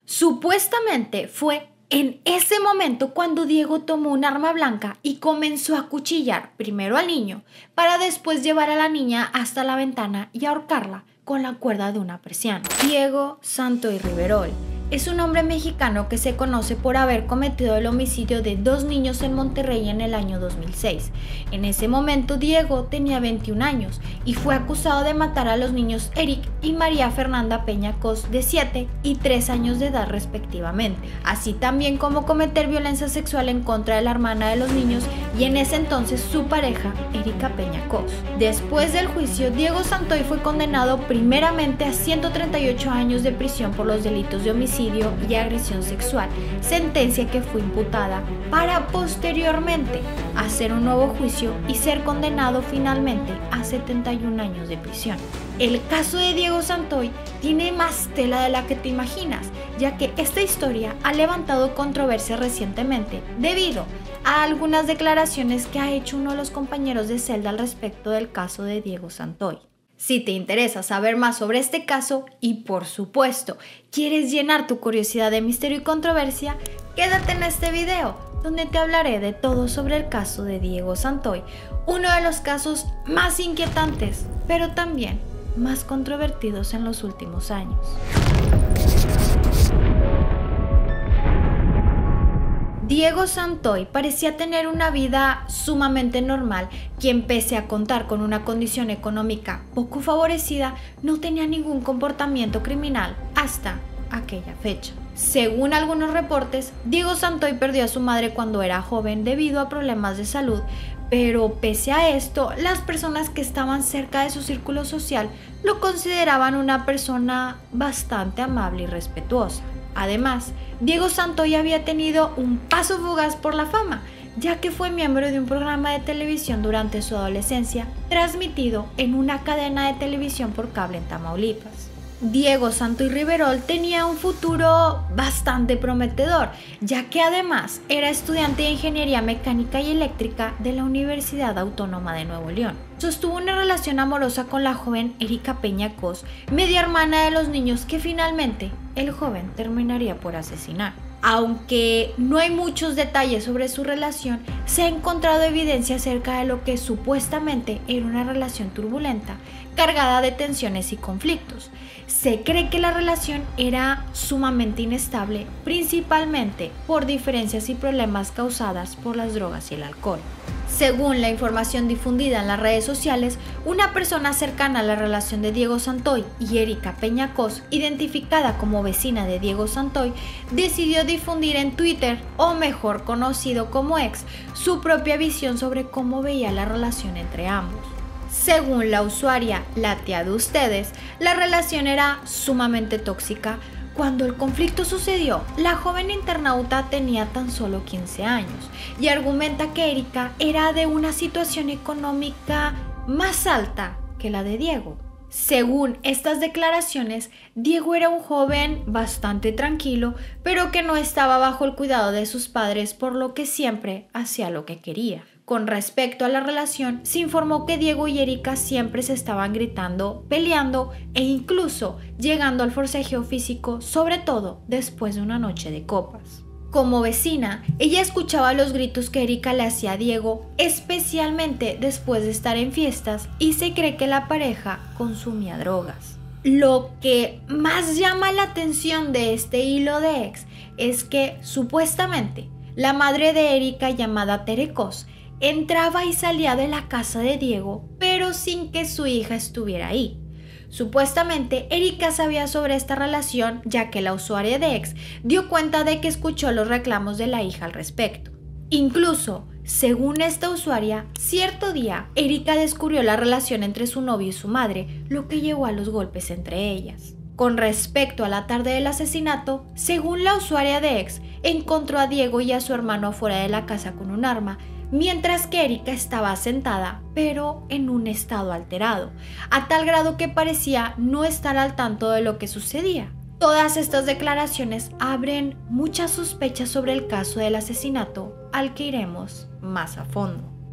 Supuestamente fue en ese momento cuando Diego tomó un arma blanca y comenzó a acuchillar primero al niño para después llevar a la niña hasta la ventana y ahorcarla con la cuerda de una persiana. Diego Santoy Riverol es un hombre mexicano que se conoce por haber cometido el homicidio de 2 niños en Monterrey en el año 2006. En ese momento Diego tenía 21 años y fue acusado de matar a los niños Eric y María Fernanda Peña Cos de 7 y 3 años de edad respectivamente, así también como cometer violencia sexual en contra de la hermana de los niños y en ese entonces su pareja Erika Peña Cos. Después del juicio, Diego Santoy fue condenado primeramente a 138 años de prisión por los delitos de homicidio y agresión sexual, sentencia que fue imputada para posteriormente hacer un nuevo juicio y ser condenado finalmente a 71 años de prisión. El caso de Diego Santoy tiene más tela de la que te imaginas, ya que esta historia ha levantado controversia recientemente debido a algunas declaraciones que ha hecho uno de los compañeros de celda al respecto del caso de Diego Santoy. Si te interesa saber más sobre este caso y por supuesto quieres llenar tu curiosidad de misterio y controversia, quédate en este video donde te hablaré de todo sobre el caso de Diego Santoy, uno de los casos más inquietantes, pero también más controvertidos en los últimos años. Diego Santoy parecía tener una vida sumamente normal, quien pese a contar con una condición económica poco favorecida, no tenía ningún comportamiento criminal hasta aquella fecha. Según algunos reportes, Diego Santoy perdió a su madre cuando era joven debido a problemas de salud, pero pese a esto, las personas que estaban cerca de su círculo social lo consideraban una persona bastante amable y respetuosa. Además, Diego Santoy había tenido un paso fugaz por la fama, ya que fue miembro de un programa de televisión durante su adolescencia, transmitido en una cadena de televisión por cable en Tamaulipas. Diego Santoy Riverol tenía un futuro bastante prometedor, ya que además era estudiante de Ingeniería Mecánica y Eléctrica de la Universidad Autónoma de Nuevo León. Sostuvo una relación amorosa con la joven Erika Peña Cos, media hermana de los niños que finalmente el joven terminaría por asesinar. Aunque no hay muchos detalles sobre su relación, se ha encontrado evidencia acerca de lo que supuestamente era una relación turbulenta, cargada de tensiones y conflictos. Se cree que la relación era sumamente inestable, principalmente por diferencias y problemas causadas por las drogas y el alcohol. Según la información difundida en las redes sociales, una persona cercana a la relación de Diego Santoy y Erika Peña Cos, identificada como vecina de Diego Santoy, decidió difundir en Twitter, o mejor conocido como X, su propia visión sobre cómo veía la relación entre ambos. Según la usuaria La Tía de Ustedes, la relación era sumamente tóxica. Cuando el conflicto sucedió, la joven internauta tenía tan solo 15 años y argumenta que Erika era de una situación económica más alta que la de Diego. Según estas declaraciones, Diego era un joven bastante tranquilo, pero que no estaba bajo el cuidado de sus padres, por lo que siempre hacía lo que quería. Con respecto a la relación, se informó que Diego y Erika siempre se estaban gritando, peleando e incluso llegando al forcejeo físico, sobre todo después de una noche de copas. Como vecina, ella escuchaba los gritos que Erika le hacía a Diego, especialmente después de estar en fiestas, y se cree que la pareja consumía drogas. Lo que más llama la atención de este hilo de X es que, supuestamente, la madre de Erika, llamada Tere Cos, entraba y salía de la casa de Diego, pero sin que su hija estuviera ahí. Supuestamente, Erika sabía sobre esta relación, ya que la usuaria de X dio cuenta de que escuchó los reclamos de la hija al respecto. Incluso, según esta usuaria, cierto día, Erika descubrió la relación entre su novio y su madre, lo que llevó a los golpes entre ellas. Con respecto a la tarde del asesinato, según la usuaria de X, encontró a Diego y a su hermano fuera de la casa con un arma, mientras que Erika estaba sentada, pero en un estado alterado, a tal grado que parecía no estar al tanto de lo que sucedía. Todas estas declaraciones abren muchas sospechas sobre el caso del asesinato, al que iremos más a fondo.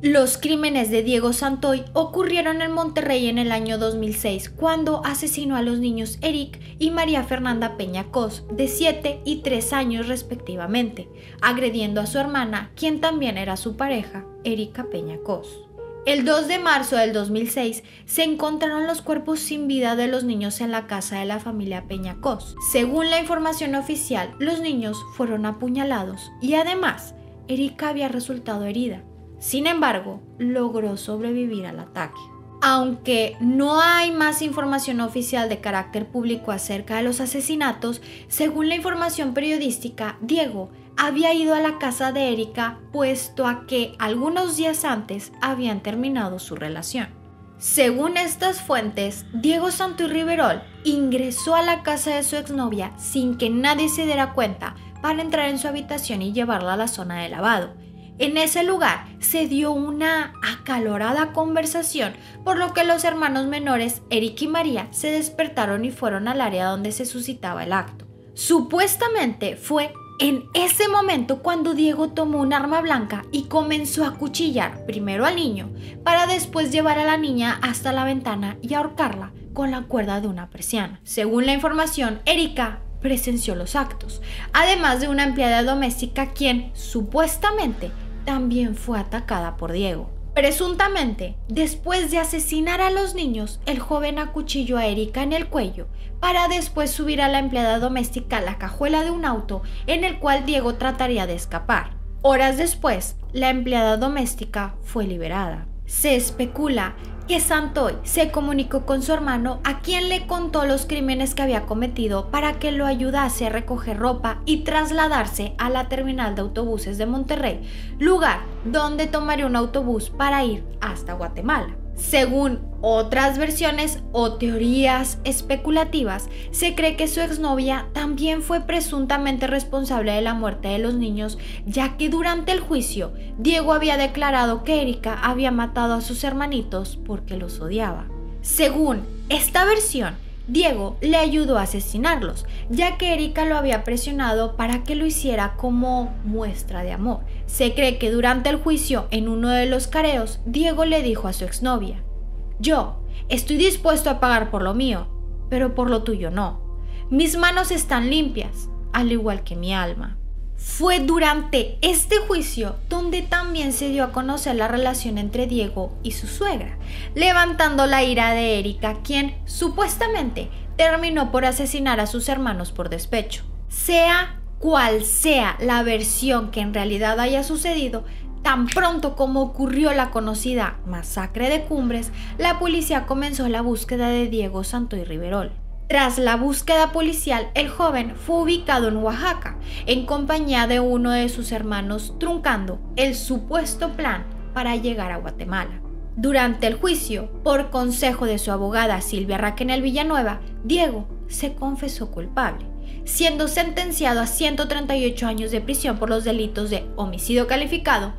Los crímenes de Diego Santoy ocurrieron en Monterrey en el año 2006, cuando asesinó a los niños Eric y María Fernanda Peña Cos, de 7 y 3 años respectivamente, agrediendo a su hermana, quien también era su pareja, Erika Peña Cos. El 2 de marzo del 2006 se encontraron los cuerpos sin vida de los niños en la casa de la familia Peña Cos. Según la información oficial, los niños fueron apuñalados y además, Erika había resultado herida. Sin embargo, logró sobrevivir al ataque. Aunque no hay más información oficial de carácter público acerca de los asesinatos, según la información periodística, Diego había ido a la casa de Erika, puesto a que algunos días antes habían terminado su relación. Según estas fuentes, Diego Santoy Riverol ingresó a la casa de su exnovia sin que nadie se diera cuenta para entrar en su habitación y llevarla a la zona de lavado. En ese lugar se dio una acalorada conversación, por lo que los hermanos menores, Eric y María, se despertaron y fueron al área donde se suscitaba el acto. Supuestamente fue en ese momento cuando Diego tomó un arma blanca y comenzó a acuchillar primero al niño, para después llevar a la niña hasta la ventana y ahorcarla con la cuerda de una persiana. Según la información, Erika presenció los actos, además de una empleada doméstica quien supuestamente también fue atacada por Diego. Presuntamente, después de asesinar a los niños, el joven acuchilló a Erika en el cuello para después subir a la empleada doméstica a la cajuela de un auto en el cual Diego trataría de escapar. Horas después, la empleada doméstica fue liberada. Se especula que Santoy se comunicó con su hermano, a quien le contó los crímenes que había cometido para que lo ayudase a recoger ropa y trasladarse a la terminal de autobuses de Monterrey, lugar donde tomaría un autobús para ir hasta Guatemala. Según otras versiones o teorías especulativas, se cree que su exnovia también fue presuntamente responsable de la muerte de los niños, ya que durante el juicio Diego había declarado que Erika había matado a sus hermanitos porque los odiaba. Según esta versión, Diego le ayudó a asesinarlos, ya que Erika lo había presionado para que lo hiciera como muestra de amor. Se cree que durante el juicio, en uno de los careos, Diego le dijo a su exnovia: "Yo estoy dispuesto a pagar por lo mío, pero por lo tuyo no. Mis manos están limpias, al igual que mi alma". Fue durante este juicio donde también se dio a conocer la relación entre Diego y su suegra, levantando la ira de Erika, quien supuestamente terminó por asesinar a sus hermanos por despecho. Sea cual sea la versión que en realidad haya sucedido, tan pronto como ocurrió la conocida masacre de Cumbres, la policía comenzó la búsqueda de Diego Santoy Riverol. Tras la búsqueda policial, el joven fue ubicado en Oaxaca, en compañía de uno de sus hermanos, truncando el supuesto plan para llegar a Guatemala. Durante el juicio, por consejo de su abogada Silvia Raquenel Villanueva, Diego se confesó culpable, siendo sentenciado a 138 años de prisión por los delitos de homicidio calificado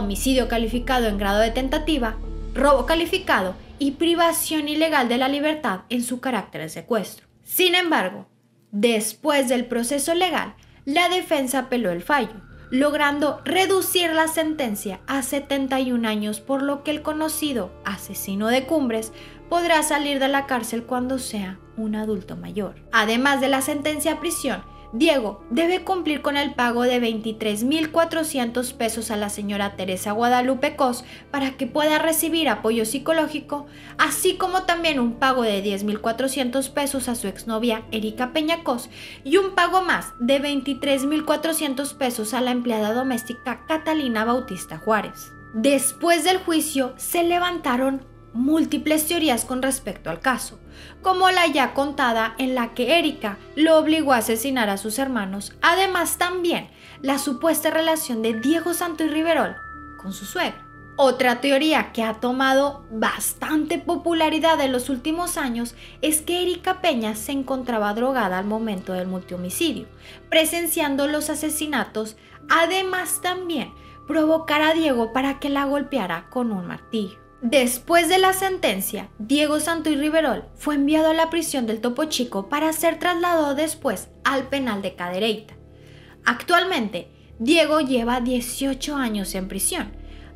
en grado de tentativa, robo calificado y privación ilegal de la libertad en su carácter de secuestro. Sin embargo, después del proceso legal, la defensa apeló el fallo, logrando reducir la sentencia a 71 años, por lo que el conocido asesino de Cumbres podrá salir de la cárcel cuando sea un adulto mayor. Además de la sentencia a prisión, Diego debe cumplir con el pago de 23,400 pesos a la señora Teresa Guadalupe Cos para que pueda recibir apoyo psicológico, así como también un pago de 10,400 pesos a su exnovia Erika Peña Cos y un pago más de 23,400 pesos a la empleada doméstica Catalina Bautista Juárez. Después del juicio se levantaron múltiples teorías con respecto al caso, como la ya contada en la que Erika lo obligó a asesinar a sus hermanos, además también la supuesta relación de Diego Santoy Riverol con su suegra. Otra teoría que ha tomado bastante popularidad en los últimos años es que Erika Peña se encontraba drogada al momento del multihomicidio, presenciando los asesinatos, además también provocar a Diego para que la golpeara con un martillo. Después de la sentencia, Diego Santoy Riverol fue enviado a la prisión del Topo Chico para ser trasladado después al penal de Cadereyta. Actualmente, Diego lleva 18 años en prisión,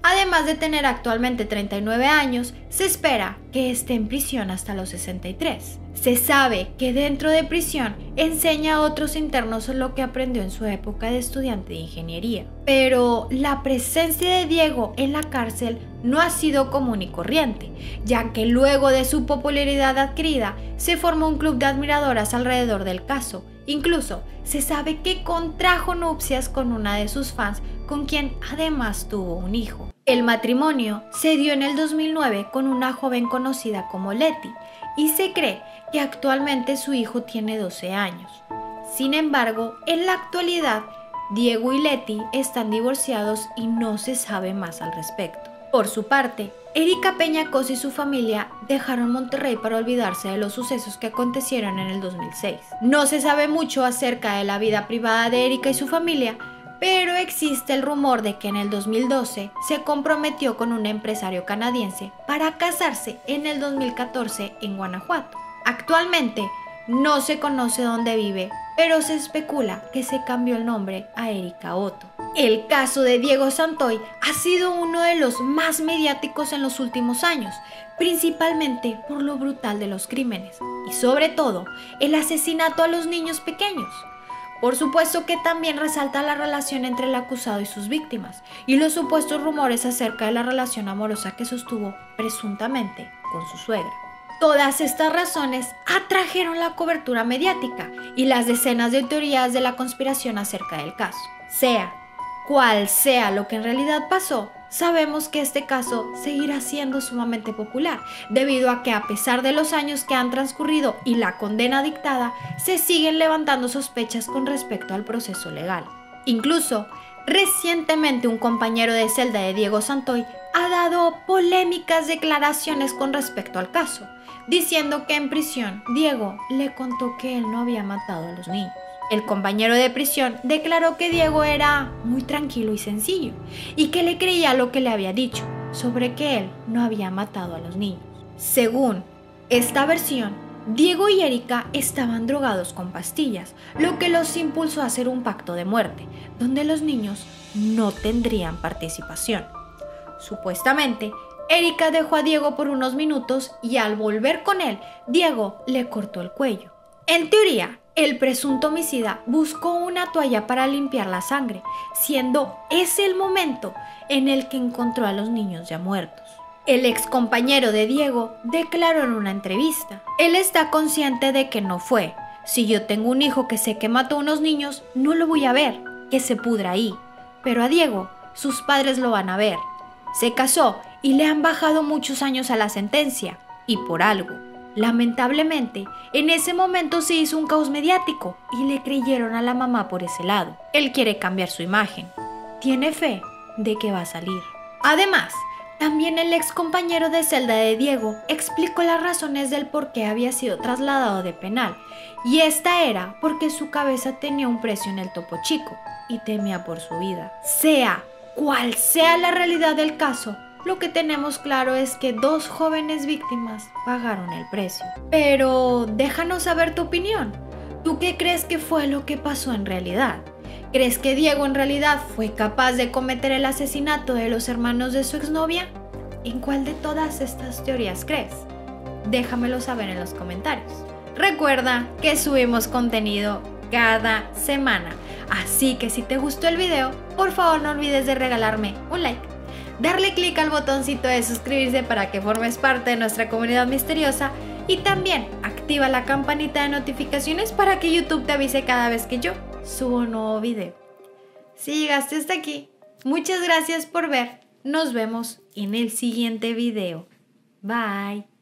Además de tener actualmente 39 años, se espera que esté en prisión hasta los 63. Se sabe que dentro de prisión enseña a otros internos lo que aprendió en su época de estudiante de ingeniería. Pero la presencia de Diego en la cárcel no ha sido común y corriente, ya que luego de su popularidad adquirida, se formó un club de admiradoras alrededor del caso. Incluso se sabe que contrajo nupcias con una de sus fans, con quien además tuvo un hijo. El matrimonio se dio en el 2009 con una joven conocida como Leti, y se cree que actualmente su hijo tiene 12 años. Sin embargo, en la actualidad, Diego y Leti están divorciados y no se sabe más al respecto. Por su parte, Erika Peña-Cos y su familia dejaron Monterrey para olvidarse de los sucesos que acontecieron en el 2006. No se sabe mucho acerca de la vida privada de Erika y su familia, pero existe el rumor de que en el 2012 se comprometió con un empresario canadiense para casarse en el 2014 en Guanajuato. Actualmente no se conoce dónde vive, pero se especula que se cambió el nombre a Erika Otto. El caso de Diego Santoy ha sido uno de los más mediáticos en los últimos años, principalmente por lo brutal de los crímenes y sobre todo el asesinato a los niños pequeños. Por supuesto que también resalta la relación entre el acusado y sus víctimas y los supuestos rumores acerca de la relación amorosa que sostuvo presuntamente con su suegra. Todas estas razones atrajeron la cobertura mediática y las decenas de teorías de la conspiración acerca del caso. Sea cual sea lo que en realidad pasó, sabemos que este caso seguirá siendo sumamente popular, debido a que a pesar de los años que han transcurrido y la condena dictada, se siguen levantando sospechas con respecto al proceso legal. Incluso, recientemente un compañero de celda de Diego Santoy ha dado polémicas declaraciones con respecto al caso, diciendo que en prisión Diego le contó que él no había matado a los niños. El compañero de prisión declaró que Diego era muy tranquilo y sencillo y que le creía lo que le había dicho sobre que él no había matado a los niños. Según esta versión, Diego y Erika estaban drogados con pastillas, lo que los impulsó a hacer un pacto de muerte, donde los niños no tendrían participación. Supuestamente, Erika dejó a Diego por unos minutos y al volver con él, Diego le cortó el cuello. En teoría, el presunto homicida buscó una toalla para limpiar la sangre, siendo ese el momento en el que encontró a los niños ya muertos. El ex compañero de Diego declaró en una entrevista: él está consciente de que no fue. Si yo tengo un hijo que sé que mató a unos niños, no lo voy a ver, que se pudra ahí. Pero a Diego, sus padres lo van a ver. Se casó y le han bajado muchos años a la sentencia, y por algo. Lamentablemente, en ese momento se hizo un caos mediático y le creyeron a la mamá por ese lado. Él quiere cambiar su imagen. Tiene fe de que va a salir. Además, también el ex compañero de celda de Diego explicó las razones del por qué había sido trasladado de penal, y esta era porque su cabeza tenía un precio en el Topo Chico y temía por su vida. Sea cual sea la realidad del caso, lo que tenemos claro es que 2 jóvenes víctimas pagaron el precio. Pero déjanos saber tu opinión. ¿Tú qué crees que fue lo que pasó en realidad? ¿Crees que Diego en realidad fue capaz de cometer el asesinato de los hermanos de su exnovia? ¿En cuál de todas estas teorías crees? Déjamelo saber en los comentarios. Recuerda que subimos contenido cada semana, así que si te gustó el video, por favor no olvides de regalarme un like, darle clic al botoncito de suscribirse para que formes parte de nuestra comunidad misteriosa y también activa la campanita de notificaciones para que YouTube te avise cada vez que yo subo un nuevo video. Si llegaste hasta aquí, muchas gracias por ver. Nos vemos en el siguiente video. Bye.